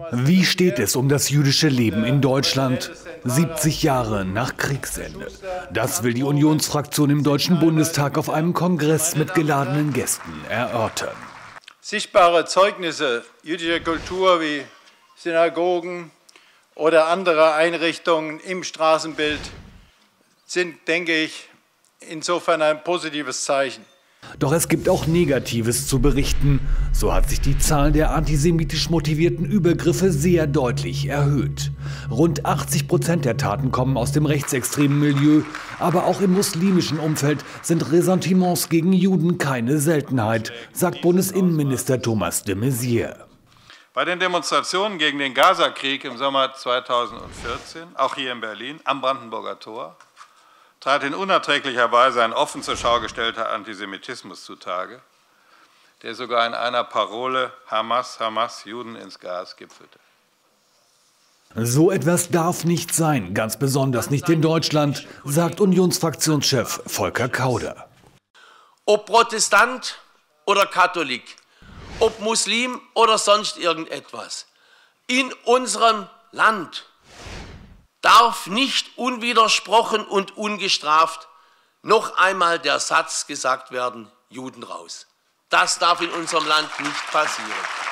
Wie steht es um das jüdische Leben in Deutschland 70 Jahre nach Kriegsende? Das will die Unionsfraktion im Deutschen Bundestag auf einem Kongress mit geladenen Gästen erörtern. Sichtbare Zeugnisse jüdischer Kultur wie Synagogen oder andere Einrichtungen im Straßenbild sind, denke ich, insofern ein positives Zeichen. Doch es gibt auch Negatives zu berichten. So hat sich die Zahl der antisemitisch motivierten Übergriffe sehr deutlich erhöht. Rund 80% der Taten kommen aus dem rechtsextremen Milieu. Aber auch im muslimischen Umfeld sind Ressentiments gegen Juden keine Seltenheit, sagt Bundesinnenminister Thomas de Maizière. Bei den Demonstrationen gegen den Gaza-Krieg im Sommer 2014, auch hier in Berlin, am Brandenburger Tor, trat in unerträglicher Weise ein offen zur Schau gestellter Antisemitismus zutage, der sogar in einer Parole Hamas, Hamas, Juden ins Gas gipfelte. So etwas darf nicht sein, ganz besonders nicht in Deutschland, sagt Unionsfraktionschef Volker Kauder. Ob Protestant oder Katholik, ob Muslim oder sonst irgendetwas, in unserem Land darf nicht unwidersprochen und ungestraft noch einmal der Satz gesagt werden, Juden raus. Das darf in unserem Land nicht passieren.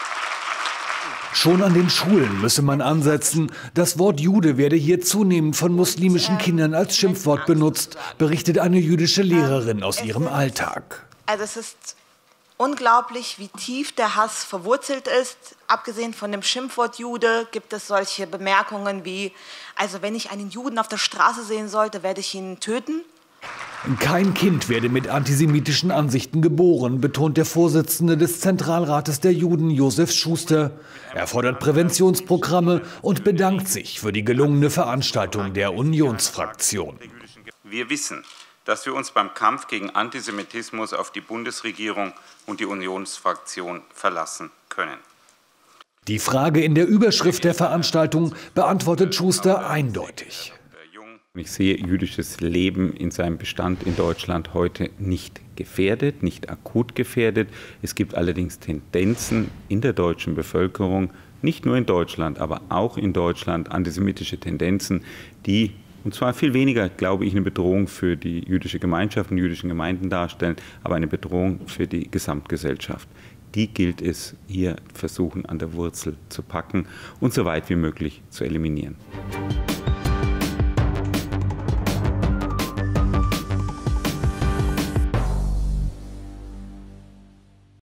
Schon an den Schulen müsse man ansetzen. Das Wort Jude werde hier zunehmend von muslimischen Kindern als Schimpfwort benutzt, berichtet eine jüdische Lehrerin aus ihrem Alltag. Also es ist unglaublich, wie tief der Hass verwurzelt ist. Abgesehen von dem Schimpfwort Jude gibt es solche Bemerkungen wie, also wenn ich einen Juden auf der Straße sehen sollte, werde ich ihn töten. Kein Kind werde mit antisemitischen Ansichten geboren, betont der Vorsitzende des Zentralrates der Juden, Josef Schuster. Er fordert Präventionsprogramme und bedankt sich für die gelungene Veranstaltung der Unionsfraktion. Wir wissen, dass wir uns beim Kampf gegen Antisemitismus auf die Bundesregierung und die Unionsfraktion verlassen können. Die Frage in der Überschrift der Veranstaltung beantwortet Schuster eindeutig. Ich sehe jüdisches Leben in seinem Bestand in Deutschland heute nicht gefährdet, nicht akut gefährdet. Es gibt allerdings Tendenzen in der deutschen Bevölkerung, nicht nur in Deutschland, aber auch in Deutschland, antisemitische Tendenzen, die, und zwar viel weniger, glaube ich, eine Bedrohung für die jüdische Gemeinschaft und jüdischen Gemeinden darstellen, aber eine Bedrohung für die Gesamtgesellschaft. Die gilt es hier versuchen an der Wurzel zu packen und so weit wie möglich zu eliminieren.